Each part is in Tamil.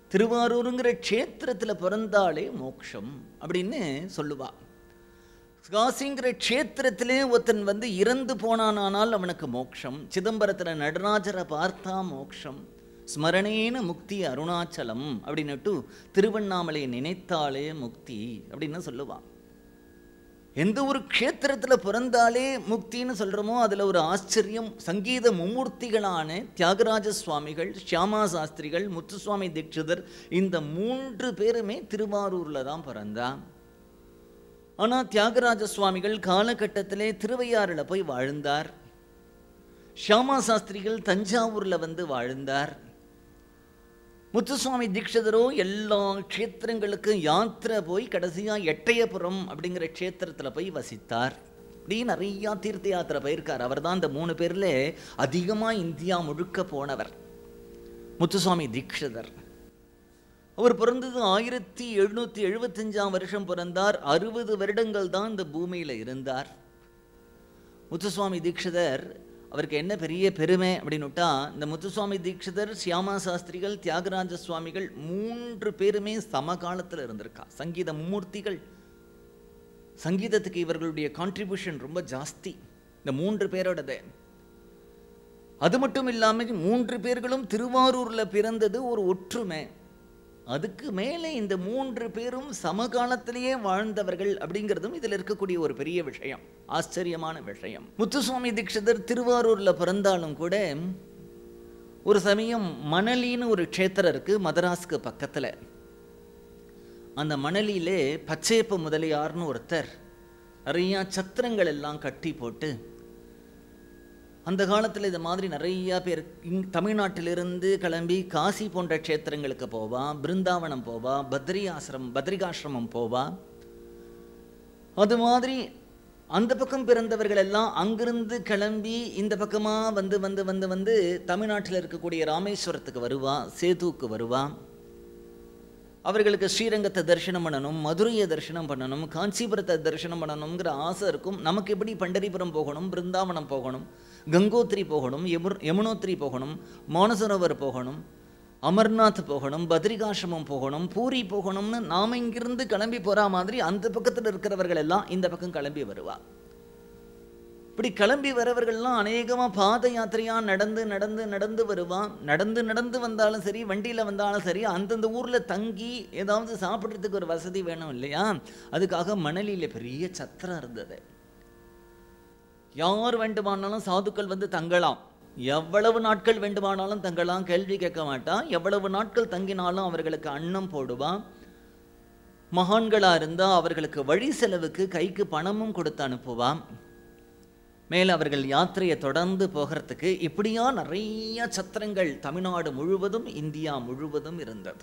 திருவாரூருங்கிற க்ஷேத்திரத்தில் பிறந்தாலே மோட்சம் அப்படின்னு சொல்லுவா. காசிங்கிற க்ஷேத்திரத்திலே ஒருத்தன் இறந்து போனானால் அவனுக்கு மோட்சம். சிதம்பரத்தில் நடராஜரை பார்த்தா மோட்சம். ஸ்மரணேன முக்தி அருணாச்சலம் அப்படின்னுட்டு திருவண்ணாமலை நினைத்தாலே முக்தி அப்படின்னு சொல்லுவான். எந்த ஒரு க்ஷேத்திரத்தில் பிறந்தாலே முக்தின்னு சொல்கிறோமோ அதில் ஒரு ஆச்சரியம். சங்கீத மும்மூர்த்திகளான தியாகராஜ சுவாமிகள், ஷியாமா சாஸ்திரிகள், முத்துசுவாமி தீட்சிதர், இந்த 3 பேருமே திருவாரூரில் தான் பிறந்தா. ஆனால் தியாகராஜ சுவாமிகள் காலகட்டத்திலே திருவையாறில் போய் வாழ்ந்தார். ஷியாமா சாஸ்திரிகள் தஞ்சாவூரில் வாழ்ந்தார். முத்துசுவாமி தீட்சிதரோ எல்லா க்ஷேத்திரங்களுக்கும் யாத்திரை போய் கடைசியாக எட்டயபுரம் அப்படிங்கிற க்ஷேத்திரத்தில் போய் வசித்தார். இப்படி நிறையா தீர்த்த யாத்திரை போயிருக்கார். அவர் தான் இந்த 3 பேரில் அதிகமாக இந்தியா முழுக்க போனவர் முத்துசுவாமி தீட்சிதர். அவர் பிறந்தது 1775ஆம் வருஷம் பிறந்தார். 60 வருடங்கள் தான் இந்த பூமியில் இருந்தார். முத்துசுவாமி தீட்சிதர் அவருக்கு என்ன பெரிய பெருமை அப்படின்னுட்டா, இந்த முத்துசுவாமி தீட்சிதர், ஷியாமா சாஸ்திரிகள், தியாகராஜ சுவாமிகள் 3 பேருமே சமகாலத்தில் இருந்திருக்கா. சங்கீத மும்மூர்த்திகள். சங்கீதத்துக்கு இவர்களுடைய கான்ட்ரிபியூஷன் ரொம்ப ஜாஸ்தி இந்த 3 பேரோடது. அது மட்டும் இல்லாமல் 3 பேர்களும் திருவாரூரில் பிறந்தது ஒரு ஒற்றுமை. அதுக்கு மேலே இந்த 3 பேரும் சமகாலத்திலேயே வாழ்ந்தவர்கள் அப்படிங்கிறதும் இதில் இருக்கக்கூடிய ஒரு பெரிய விஷயம், ஆச்சரியமான விஷயம். முத்துசுவாமி தீட்சிதர் திருவாரூரில் பிறந்தாலும் கூட ஒரு சமயம் மணலின்னு ஒரு க்ஷேத்திரம் இருக்குது மதராஸ்க்கு பக்கத்தில். அந்த மணலியிலே பச்சையப்ப முதலியார்னு ஒருத்தர் நிறையா சத்திரங்கள் எல்லாம் கட்டி போட்டு, அந்த காலத்தில் இது மாதிரி நிறையா பேர் தமிழ்நாட்டிலிருந்து கிளம்பி காசி போன்ற க்ஷேத்திரங்களுக்கு போவா, பிருந்தாவனம் போவா, பத்ரிகாசிரமம் போவா. அது மாதிரி அந்த பக்கம் பிறந்தவர்கள் எல்லாம் அங்கிருந்து கிளம்பி இந்த பக்கமாக வந்து தமிழ்நாட்டில் இருக்கக்கூடிய ராமேஸ்வரத்துக்கு வருவா, சேதுவுக்கு வருவா. அவர்களுக்கு ஸ்ரீரங்கத்தை தரிசனம் பண்ணணும், மதுரையை தரிசனம் பண்ணணும், காஞ்சிபுரத்தை தரிசனம் பண்ணணுங்கிற ஆசை இருக்கும். நமக்கு எப்படி பண்டரிபுரம் போகணும், பிருந்தாவனம் போகணும், கங்கோத்ரி போகணும், யமுனோத்ரி போகணும், மானசரோவர் போகணும், அமர்நாத் போகணும், பத்ரிகாசிரமம் போகணும், பூரி போகணும்னு நாம் இங்கிருந்து கிளம்பி போகிற மாதிரி அந்த பக்கத்தில் இருக்கிறவர்கள் எல்லாம் இந்த பக்கம் கிளம்பி வருவா. இப்படி கிளம்பி வரவர்கள்லாம் அநேகமாக பாத யாத்திரையாக நடந்து வருவான். நடந்து வந்தாலும் சரி, வண்டியில் வந்தாலும் சரி, அந்தந்த ஊரில் தங்கி ஏதாவது சாப்பிட்றதுக்கு ஒரு வசதி வேணும் இல்லையா? அதுக்காக மணலியில் பெரிய சத்திரம் இருந்தது. யார் வேண்டுமானாலும் சாதுக்கள் தங்கலாம், எவ்வளவு நாட்கள் வேண்டுமானாலும் தங்கலாம், கேள்வி கேட்க மாட்டான். எவ்வளவு நாட்கள் தங்கினாலும் அவர்களுக்கு அன்னம் போடுவான். மகான்களாக இருந்தால் அவர்களுக்கு வழி செலவுக்கு கைக்கு பணமும் கொடுத்து அனுப்புவான். மேலே அவர்கள் யாத்திரையை தொடர்ந்து போகிறதுக்கு இப்படியா நிறைய சத்திரங்கள் தமிழ்நாடு முழுவதும் இந்தியா முழுவதும் இருந்தது.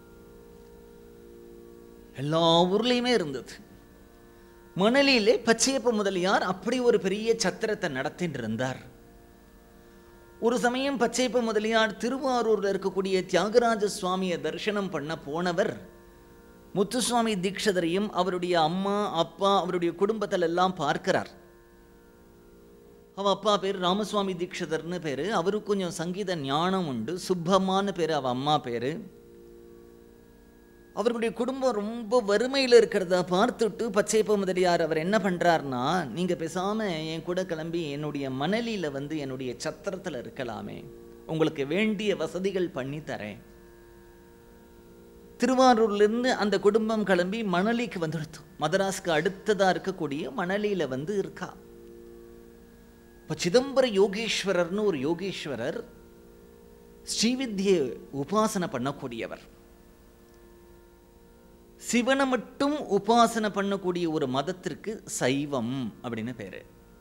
எல்லா ஊர்லேயுமே இருந்தது. மணலியிலே பச்சையப்ப முதலியார் அப்படி ஒரு பெரிய சத்திரத்தை நடத்திட்டு இருந்தார். ஒரு சமயம் பச்சையப்ப முதலியார் திருவாரூரில் இருக்கக்கூடிய தியாகராஜ சுவாமியை தரிசனம் பண்ண போனவர் முத்துசுவாமி தீட்சிதரையும் அவருடைய அம்மா அப்பா அவருடைய குடும்பத்தில் எல்லாம் பார்க்கிறார். அவள் அப்பா பேர் ராமசுவாமி தீட்சிதர்னு பேர். அவருக்கு கொஞ்சம் சங்கீத ஞானம் உண்டு. சுப்பம்மான்னு பேர் அவள் அம்மா பேர். அவருடைய குடும்பம் ரொம்ப வறுமையில் இருக்கிறத பார்த்துட்டு பச்சையப்ப முதலியார் அவர் என்ன பண்ணுறாருனா, நீங்கள் பேசாமல் என் கூட கிளம்பி என்னுடைய மணலியில் என்னுடைய சத்திரத்தில் இருக்கலாமே, உங்களுக்கு வேண்டிய வசதிகள் பண்ணி தரேன். திருவாரூர்லேருந்து அந்த குடும்பம் கிளம்பி மணலிக்கு வந்துடுத்து. மதராஸ்க்கு அடுத்ததாக இருக்கக்கூடிய மணலியில் இருக்கா. இப்போ சிதம்பர யோகேஸ்வரர்னு ஒரு யோகேஸ்வரர் ஸ்ரீவித்யை உபாசனை பண்ணக்கூடியவர். சிவனை மட்டும் உபாசனை பண்ணக்கூடிய ஒரு மதத்திற்கு சைவம் அப்படின்னு பேரு.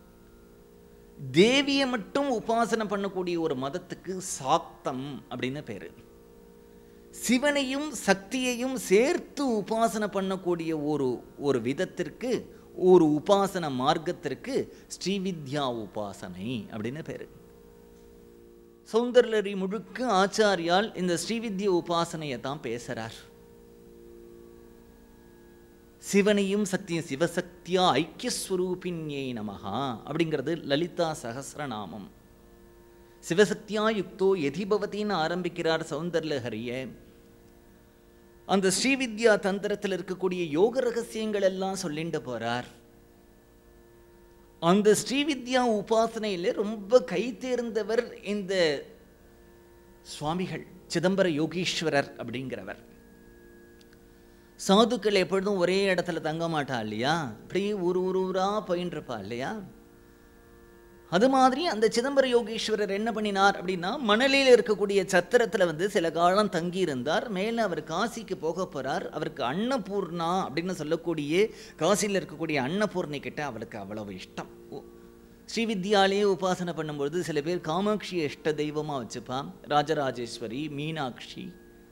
தேவியை மட்டும் உபாசனை பண்ணக்கூடிய ஒரு மதத்துக்கு சாக்தம் அப்படின்னு பேரு. சிவனையும் சக்தியையும் சேர்த்து உபாசனை பண்ணக்கூடிய ஒரு விதத்திற்கு, ஒரு உபாசன மார்க்கத்திற்கு ஸ்ரீவித்யா உபாசனை அப்படின்னு பேரு. சௌந்தர்யலரி முழுக்க ஆச்சாரியால் இந்த ஸ்ரீவித்யா உபாசனையை தான் பேசுறார். சிவனையும் சக்தியும் சிவசக்தியா ஐக்கியஸ்வரூபின்யை நமஹா அப்படிங்கிறது லலிதா சகஸ்ரநாமம். சிவசக்தியா யுக்தோ எதிபவத்தின்னு ஆரம்பிக்கிறார் சௌந்தர்யலஹரிய. அந்த ஸ்ரீவித்யா தந்திரத்தில் இருக்கக்கூடிய யோக ரகசியங்கள் எல்லாம் சொல்லிட்டு போறார். அந்த ஸ்ரீவித்யா உபாசனையில் ரொம்ப கை தேர்ந்தவர் இந்த சுவாமிகள், சிதம்பர யோகீஸ்வரர் அப்படிங்கிறவர். சாதுக்கள் எப்பொழுதும் ஒரே இடத்துல தங்க மாட்டா இல்லையா, இப்படி ஊரா போயின்னு இருப்பா இல்லையா. அது மாதிரி அந்த சிதம்பர யோகீஸ்வரர் என்ன பண்ணினார் அப்படின்னா, மணலில் இருக்கக்கூடிய சத்திரத்தில் சில காலம் தங்கி இருந்தார். மேலே அவர் காசிக்கு போக போகிறார். அவருக்கு அன்னபூர்ணா அப்படின்னு சொல்லக்கூடிய காசியில் இருக்கக்கூடிய அன்னபூர்ணி கிட்ட அவருக்கு அவ்வளவு இஷ்டம். ஸ்ரீவித்யாலேயே உபாசனை பண்ணும்பொழுது சில பேர் காமாட்சி இஷ்ட தெய்வமாக வச்சுப்பான், ராஜராஜேஸ்வரி, மீனாட்சி.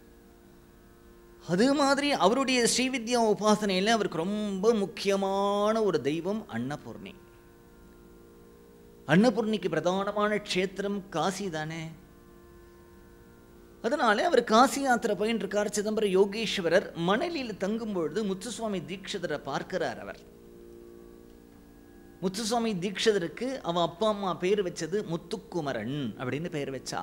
அது மாதிரி அவருடைய ஸ்ரீவித்யா உபாசனையில் அவருக்கு ரொம்ப முக்கியமான ஒரு தெய்வம் அன்னபூர்ணி. அன்னபூர்ணிக்கு பிரதானமான க்ஷேத்திரம் காசி தானே. அதனால அவர் காசி யாத்திரை போயின்னு இருக்கார். சிதம்பர யோகீஸ்வரர் மணலில் தங்கும்பொழுது முத்துசுவாமி தீட்சிதரை பார்க்கிறார். அவர் முத்துசுவாமி தீட்சிதருக்கு அவன் அப்பா அம்மா பேர் வச்சது முத்துக்குமரன் அப்படின்னு பேர் வச்சா.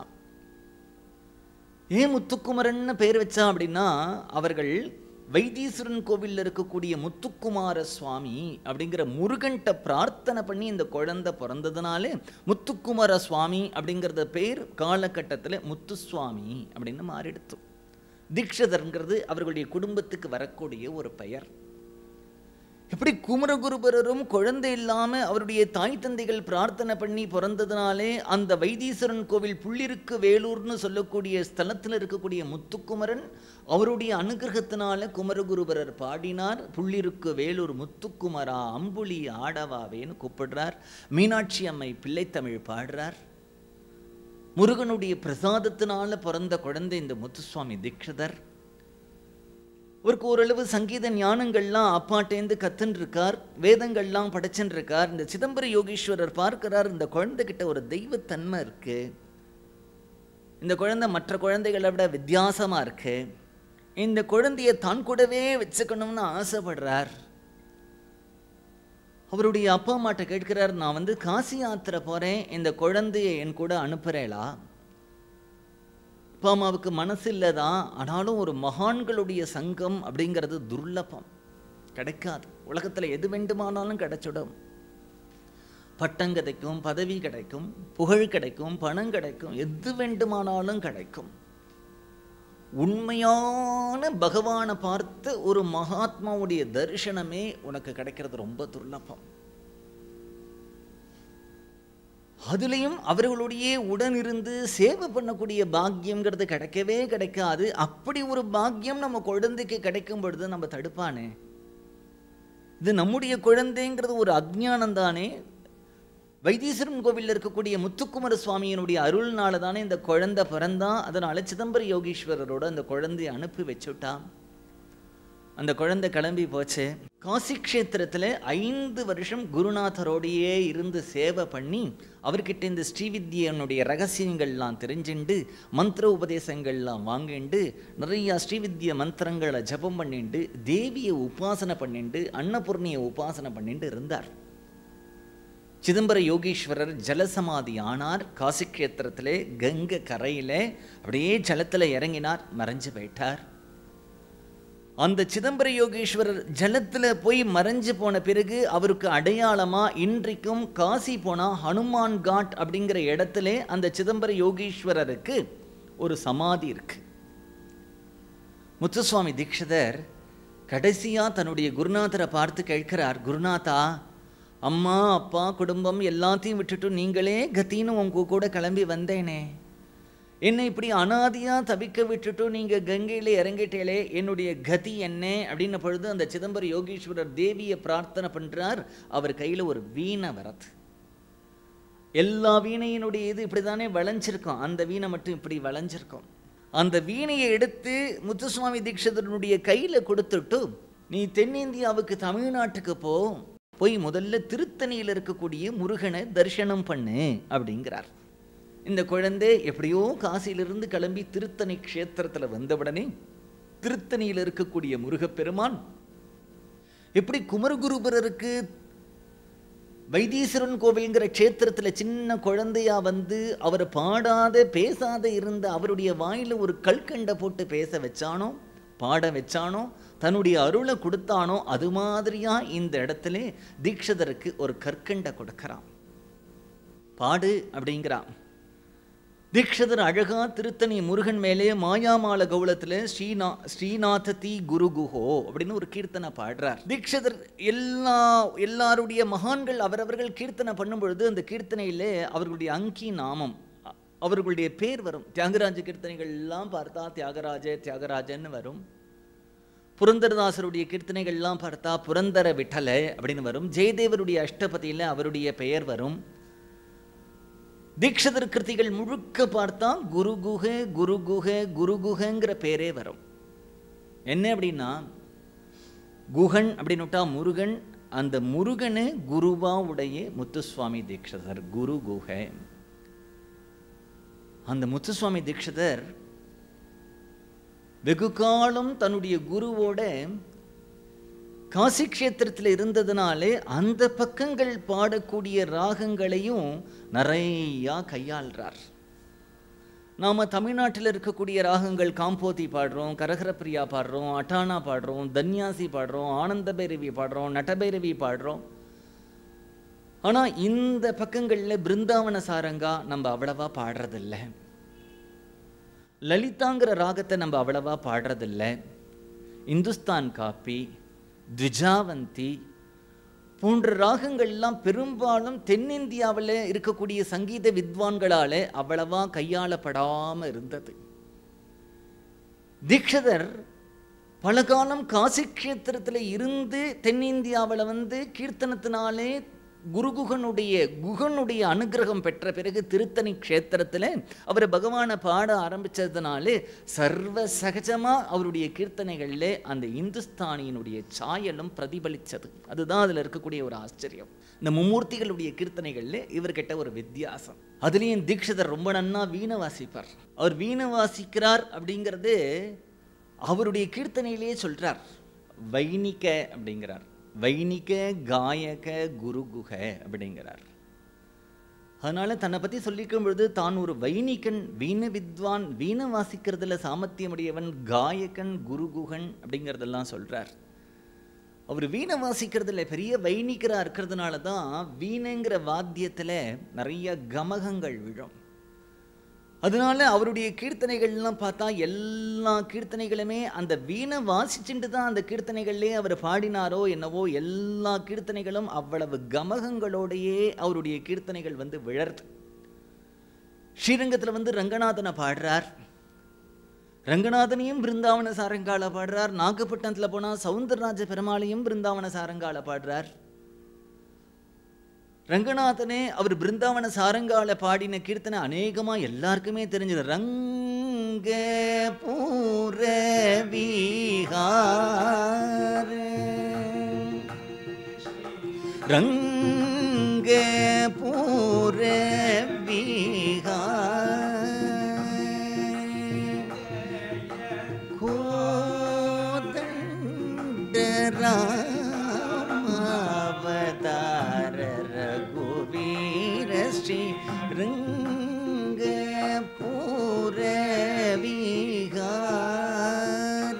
ஏன் முத்துக்குமரன் பேர் வச்சா அப்படின்னா, அவர்கள் வைத்தீஸ்வரன் கோவிலில் இருக்கக்கூடிய முத்துக்குமார சுவாமி அப்படிங்கிற முருகன்ட்ட பிரார்த்தனை பண்ணி இந்த குழந்தை பிறந்ததுனாலே முத்துக்குமார சுவாமி அப்படிங்கிறத பேர் காலகட்டத்தில் முத்துசுவாமி அப்படின்னு மாறிடுத்து. தீட்சிதர்ங்கிறது அவர்களுடைய குடும்பத்துக்கு வரக்கூடிய ஒரு பெயர். எப்படி குமரகுருபரரும் குழந்தை இல்லாமல் அவருடைய தாய் தந்தைகள் பிரார்த்தனை பண்ணி பிறந்ததுனாலே அந்த வைத்தீஸ்வரன் கோவில் புள்ளிருக்கு வேலூர்னு சொல்லக்கூடிய ஸ்தலத்தில் இருக்கக்கூடிய முத்துக்குமரன் அவருடைய அனுகிரகத்தினால குமரகுருபரர் பாடினார். புள்ளிருக்கு வேலூர் முத்துக்குமரா அம்புலி ஆடவாவேன்னு கூப்பிடுறார். மீனாட்சி அம்மை பிள்ளைத்தமிழ் பாடுறார். முருகனுடைய பிரசாதத்தினால பிறந்த குழந்தை இந்த முத்துசுவாமி தீட்சிதர். அவருக்கு ஓரளவு சங்கீத ஞானங்கள்லாம் அப்பாட்டேந்து கத்துன்னு இருக்கார், வேதங்கள்லாம் படைச்சுன்னு இருக்கார். இந்த சிதம்பர யோகீஸ்வரர் பார்க்கிறார், இந்த குழந்தைகிட்ட ஒரு தெய்வத்தன்மை இருக்கு, இந்த குழந்தை மற்ற குழந்தைகளை விட வித்தியாசமா இருக்கு, இந்த குழந்தைய தான் கூடவே வச்சுக்கணும்னு ஆசைப்படுறார். அவருடைய அப்பா அம்மாட்ட கேட்கிறார், நான் காசி யாத்திரை போறேன், இந்த குழந்தைய என் கூட அனுப்புறேளா? அப்பா அம்மாவுக்கு மனசு இல்லைதான், ஆனாலும் ஒரு மகான்களுடைய சங்கம் அப்படிங்கிறது துர்லபம், கிடைக்காது. உலகத்தில் எது வேண்டுமானாலும் கிடைச்சிடும். பட்டம் கிடைக்கும், பதவி கிடைக்கும், புகழ் கிடைக்கும், பணம் கிடைக்கும், எது வேண்டுமானாலும் கிடைக்கும். உண்மையான பகவானை பார்த்து ஒரு மகாத்மாவுடைய தரிசனமே உனக்கு கிடைக்கிறது ரொம்ப துர்லபம். அதுலேயும் அவர்களுடைய உடனிருந்து சேவை பண்ணக்கூடிய பாக்கியம்ங்கிறது கிடைக்கவே கிடைக்காது. அப்படி ஒரு பாக்கியம் நம்ம குழந்தைக்கு கிடைக்கும் பொழுது நம்ம தடுப்பானே, இது நம்முடைய குழந்தைங்கிறது ஒரு அஜ்ஞானம் தானே. வைத்தீஸ்வரன் கோவிலில் இருக்கக்கூடிய முத்துக்குமர சுவாமியினுடைய அருள்னால தானே இந்த குழந்தை பிறந்தான். அதனால சிதம்பர யோகீஸ்வரரோட அந்த குழந்தையை அனுப்பி வச்சுட்டான். அந்த குழந்தை கிளம்பி போச்சு. காசி க்ஷேத்திரத்தில் 5 வருஷம் குருநாதரோடையே இருந்து சேவை பண்ணி அவர்கிட்ட இந்த ஸ்ரீவித்யனுடைய ரகசியங்கள்லாம் தெரிஞ்சுண்டு மந்திர உபதேசங்கள்லாம் வாங்கிண்டு நிறையா ஸ்ரீவித்ய மந்திரங்களை ஜபம் பண்ணிண்டு தேவியை உபாசனை பண்ணிண்டு அன்னபூர்ணியை உபாசனை பண்ணிட்டு இருந்தார். சிதம்பர யோகீஸ்வரர் ஜலசமாதி ஆனார். காசி க்ஷேத்திரத்தில் கங்கை கரையில் அப்படியே ஜலத்தில் இறங்கினார், மறைஞ்சு போயிட்டார். அந்த சிதம்பர யோகீஸ்வரர் ஜலத்தில் போய் மறைஞ்சு போன பிறகு அவருக்கு அடையாளமாக இன்றைக்கும் காசி போனால் ஹனுமான் காட் அப்படிங்கிற இடத்துல அந்த சிதம்பர யோகீஸ்வரருக்கு ஒரு சமாதி இருக்கு. முத்துசுவாமி தீட்சிதர் கடைசியாக தன்னுடைய குருநாதரை பார்த்து கேட்கிறார், குருநாதா, அம்மா அப்பா குடும்பம் எல்லாத்தையும் விட்டுட்டு நீங்களே கத்தின்னு உங்க கூட கிளம்பி வந்தேனே, என்னை இப்படி அனாதியாக தவிக்க விட்டுட்டு நீங்கள் கங்கையில் இறங்கிட்டேலே, என்னுடைய கதி என்ன அப்படின்ன பொழுது அந்த சிதம்பர யோகீஸ்வரர் தேவியை பிரார்த்தனை பண்ணுறார். அவர் கையில் ஒரு வீணை வரது. எல்லா வீணையினுடைய இது இப்படி தானே வளைஞ்சிருக்கும், அந்த வீணை மட்டும் இப்படி வளைஞ்சிருக்கும். அந்த வீணையை எடுத்து முத்துசுவாமி தீட்சிதனுடைய கையில் கொடுத்துட்டு, நீ தென்னிந்தியாவுக்கு தமிழ்நாட்டுக்கு போய் முதல்ல திருத்தணியில் இருக்கக்கூடிய முருகனை தரிசனம் பண்ணு அப்படிங்கிறார். இந்த குழந்தை எப்படியோ காசியிலிருந்து கிளம்பி திருத்தணி க்ஷேத்திரத்தில் வந்தவுடனே திருத்தணியில் இருக்கக்கூடிய முருகப்பெருமான் எப்படி குமரகுருபரருக்கு வைத்தீஸ்வரன் கோவில்ங்கிற க்ஷேத்திரத்தில் சின்ன குழந்தையா அவர் பாடாத பேசாத இருந்த அவருடைய வாயில் ஒரு கல்கண்டை போட்டு பேச வச்சானோ, பாட வச்சானோ, தன்னுடைய அருளை கொடுத்தானோ, அது மாதிரியா இந்த இடத்துல தீட்சிதருக்கு ஒரு கற்கண்டை கொடுக்கறான். பாடு அப்படிங்கிறான். தீட்சிதர் அழகா திருத்தணி முருகன் மேலே மாயாமால கௌளத்தில் ஸ்ரீநாததி குருகுஹோ அப்படின்னு ஒரு கீர்த்தனை பாடுறார். தீட்சிதர் எல்லாருடைய மகான்கள் அவரவர்கள் கீர்த்தனை பண்ணும் பொழுது அந்த கீர்த்தனையிலே அவர்களுடைய அங்கி நாமம், அவர்களுடைய பேர் வரும். தியாகராஜ கீர்த்தனைகள் எல்லாம் பார்த்தா தியாகராஜன்னு வரும். புரந்தரதாசருடைய கீர்த்தனைகள்லாம் பார்த்தா புரந்தர விட்டல அப்படின்னு வரும். ஜெயதேவருடைய அஷ்டபதியில் அவருடைய பெயர் வரும். தீட்சிதர் கிருத்திகள் முழுக்க பார்த்தா குருகுஹங்கிற பேரே வரும். என்ன அப்படின்னா, குஹன் அப்படின்னுட்டா முருகன், அந்த முருகனு குருவா உடைய முத்துசுவாமி தீட்சிதர் குருகுஹ. அந்த முத்துசுவாமி தீட்சிதர் வெகு காலம் தன்னுடைய குருவோட காசி கஷேத்திரத்தில் இருந்ததுனாலே அந்த பக்கங்கள் பாடக்கூடிய ராகங்களையும் நிறையா கையாள்றார். நாம் தமிழ்நாட்டில் இருக்கக்கூடிய ராகங்கள் காம்போதி பாடுறோம், கரகரப்பிரியா பாடுறோம், அட்டானா பாடுறோம், தன்யாசி பாடுறோம், ஆனந்த பைரவி பாடுறோம், நட்டபைரவி பாடுறோம். ஆனால் இந்த பக்கங்களில் பிருந்தாவன சாரங்கா நம்ம அவ்வளவா பாடுறதில்லை. லலிதாங்கிற ராகத்தை நம்ம அவ்வளவா பாடுறதில்லை. இந்துஸ்தான் காப்பி, த்விஜாவந்தி போன்ற ராகங்கள்லாம் பெரும்பாலும் தென்னிந்தியாவில் இருக்கக்கூடிய சங்கீத வித்வான்களால் அவ்வளவா கையாளப்படாமல் இருந்தது. தீட்சிதர் பல காலம் காசி கஷேத்திரத்தில் இருந்து தென்னிந்தியாவில் கீர்த்தனத்தினாலே குகனுடைய அனுகிரகம் பெற்ற பிறகு திருத்தணி க்ஷேத்திரத்தில் அவர் பகவானை பாட ஆரம்பித்ததுனாலே சர்வ சகஜமாக அவருடைய கீர்த்தனைகளில் அந்த இந்துஸ்தானியினுடைய சாயலும் பிரதிபலித்தது. அதுதான் அதில் இருக்கக்கூடிய ஒரு ஆச்சரியம். இந்த மும்மூர்த்திகளுடைய கீர்த்தனைகளில் இவர்கிட்ட ஒரு வித்தியாசம். அதுலேயும் தீட்சிதர் ரொம்ப நன்னா வீணை வாசிப்பார். அவர் வீணை வாசிக்கிறார் அப்படிங்கிறது அவருடைய கீர்த்தனையிலேயே சொல்கிறார். வைணிக அப்படிங்கிறார். வைணிக காயக குருகுஹ அப்படிங்கிறார். அதனால தன்னை பற்றி சொல்லிக்கும் பொழுது தான் ஒரு வைணிகன், வீண வித்வான், வீணை வாசிக்கிறதுல சாமர்த்தியமுடையவன், காயகன், குருகுஹன் அப்படிங்கிறதெல்லாம் சொல்கிறார். அவர் வீணை வாசிக்கிறதுல பெரிய வைணிகராக இருக்கிறதுனால தான் வீணைங்கிற வாத்தியத்தில் நிறைய கமகங்கள் விழும். அதனால அவருடைய கீர்த்தனைகள்லாம் பார்த்தா எல்லா கீர்த்தனைகளுமே அந்த வீணை வாசிச்சுட்டு தான் அந்த கீர்த்தனைகள்லேயே அவர் பாடினாரோ என்னவோ, எல்லா கீர்த்தனைகளும் அவ்வளவு கமகங்களோடையே அவருடைய கீர்த்தனைகள் விழருது. ஸ்ரீரங்கத்தில் ரங்கநாதனை பாடுறார். ரங்கநாதனையும் பிருந்தாவன சாரங்கால பாடுறார். நாகப்பட்டினத்தில் போனால் சவுந்தரராஜ பெருமாளையும் பிருந்தாவன சாரங்கால பாடுறார். ரங்கநாதனே அவர் பிருந்தாவன சாரங்கால பாடின கீர்த்தனை அநேகமாக எல்லாருக்குமே தெரிஞ்சது. ரங்க பூர விஹார, ரங்க பூர விஹார, கோதண்டரா ஸ்ரீ ரங்க பூர விஹார.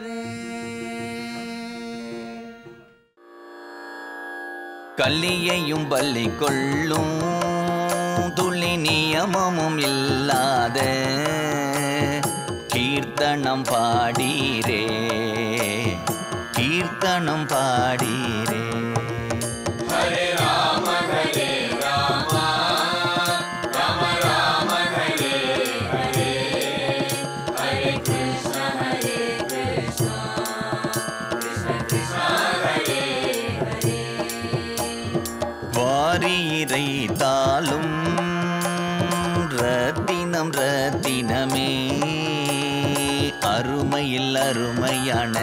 கல்லியையும் பள்ளி கொள்ளும் துளி நியமமும் இல்லாத கீர்த்தனம் பாடீரே, கீர்த்தனம் பாடீரே. ஹரே ராம ஹரே ராம, ராம ராம ஹரே ஹரே, ஹரே கிருஷ்ண கிருஷ்ண கிருஷ்ண ஹரே ஹரே. வாரியிரை தாளும் ரத்தினம் ரத்தினமே, அருமையில் அருமையான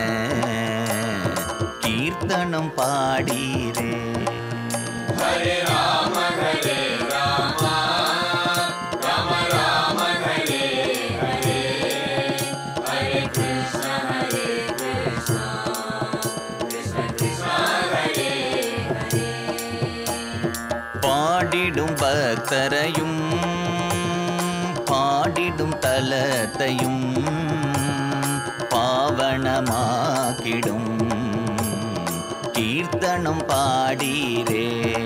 கீர்த்தனம் பாடீரே. ஹரே ராம ஹரே ராம, ராம ராம ஹரே ஹரே, ஹரே கிருஷ்ண கிருஷ்ண கிருஷ்ண ஹரே ஹரே. பாடிடும் பக்தரையும் பாடிடும் தலத்தையும் பாவ கீர்த்தனம் பாடீரே.